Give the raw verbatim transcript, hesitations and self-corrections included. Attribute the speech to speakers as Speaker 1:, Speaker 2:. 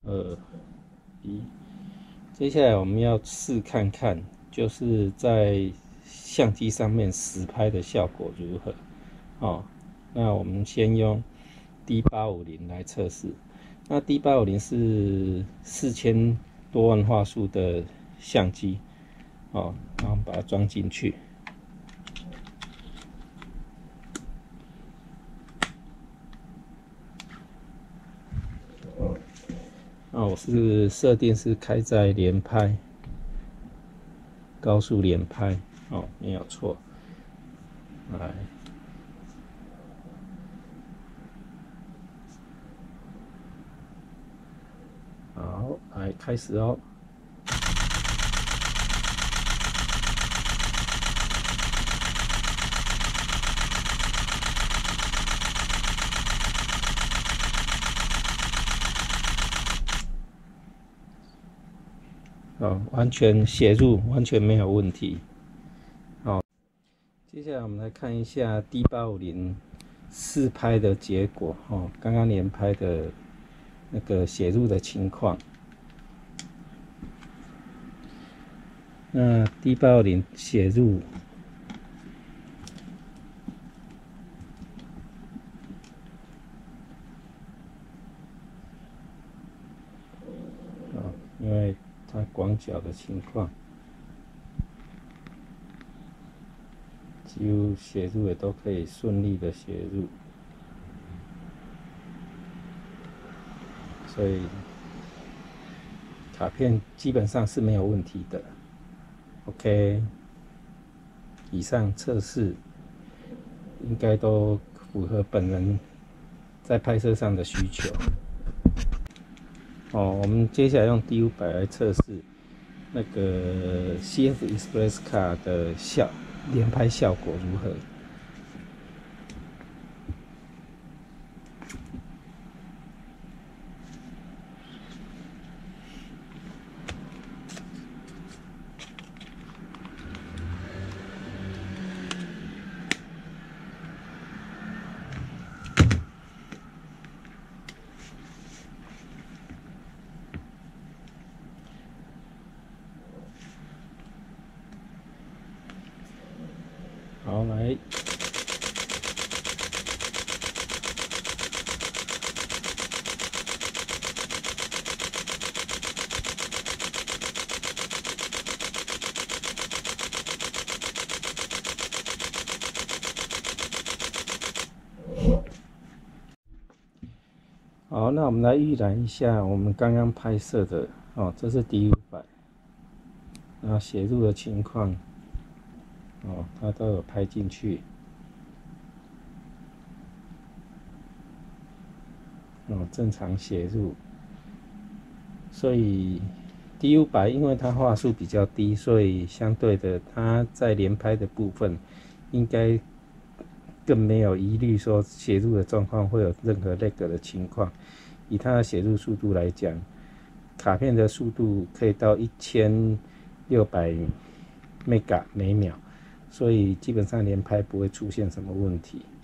Speaker 1: 二、一。接下来我们要试看看，就是在相机上面实拍的效果如何。哦，那我们先用 D 八五零来测试。那 D 八五零是四千多万画素的相机，哦，然后把它装进去。那我是设定是开在连拍，高速连拍，哦，没有错。来，好，来开始哦。哦，完全写入完全没有问题。哦，接下来我们来看一下 D 八五零试拍的结果。哦，刚刚连拍的那个写入的情况。那 D 八五零写入，哦，因为它广角的情况。几乎写入也都可以顺利的写入，所以卡片基本上是没有问题的。OK， 以上测试应该都符合本人在拍摄上的需求。哦，我们接下来用 D 五百来测试那个 C F Express 卡的效连拍效果如何。好，来，好，那我们来预览一下我们刚刚拍摄的哦，这是 D 五百，然后写入的情况。哦，它都有拍进去。哦，正常写入。所以 D 五百因为它画素比较低，所以相对的，它在连拍的部分应该更没有疑虑说写入的状况会有任何 lag 的情况。以它的写入速度来讲，卡片的速度可以到一千六百 mega 每秒。所以基本上连拍不会出现什么问题。